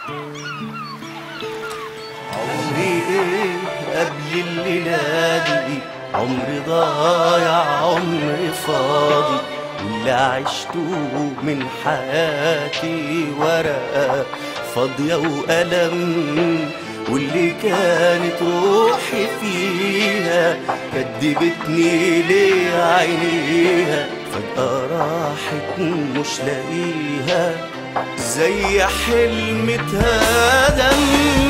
عمري ايه قبل الليلة دي، عمري ضايع عمري فاضي، واللي عشته من حياتي ورقة فاضية وألم، واللي كانت روحي فيها كدبتني ليه عينيها، فجأة راحت مش لاقيها زي حلم اتهدم.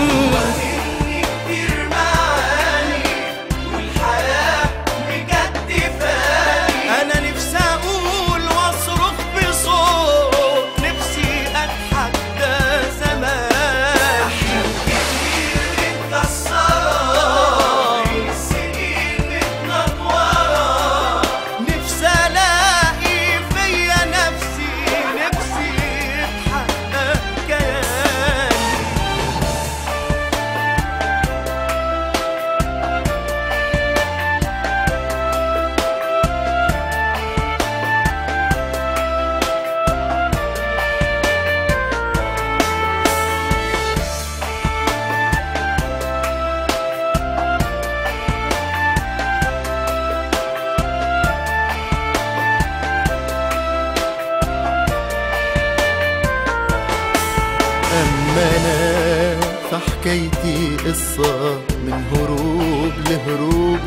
أما أنا فحكايتي قصة من هروب لهروب،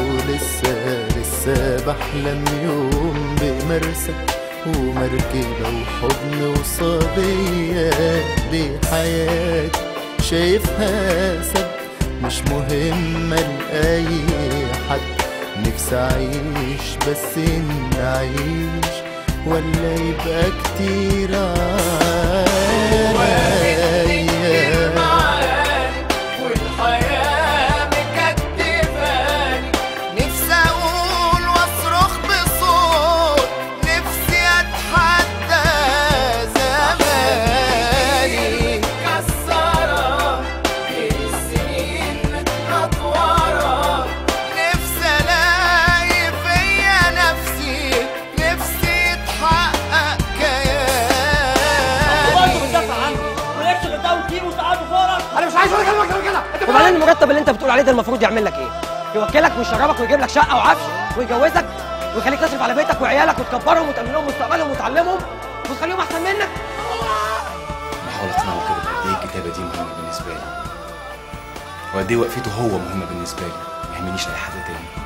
ولسه بحلم يوم بمرسى ومركبة وحضن وصبية، دي حياتي شايفها سد مش مهمة لأي حد، نفسي أعيش بس إن أعيش ولا يبقى كتير والحياة مكتفاني، نفسي أقول وأصرخ بصوت، نفسي أتحدى زماني كسرة السنين متنطورة، نفسي ألاقي فيا نفسي، نفسي يتحقق كياني. برضه بتدافع عنه ولكش غداء وتجيب وتقعدوا فورك. انا مش عايز اقول كلمه غير كده. وبعدين المرتب اللي انت بتقول عليه ده المفروض يعمل لك ايه؟ يوكلك ويشربك ويجيب لك شقه وعفش ويجوزك ويخليك تصرف على بيتك وعيالك وتكبرهم وتأمن لهم مستقبلهم وتعلمهم وتخليهم احسن منك؟ بحاول اقنعه كده بقد ايه الكتابه دي مهمه بالنسبه لي، وقد ايه وقفته هو مهمه بالنسبه لي، ما يهمنيش اي حد تاني.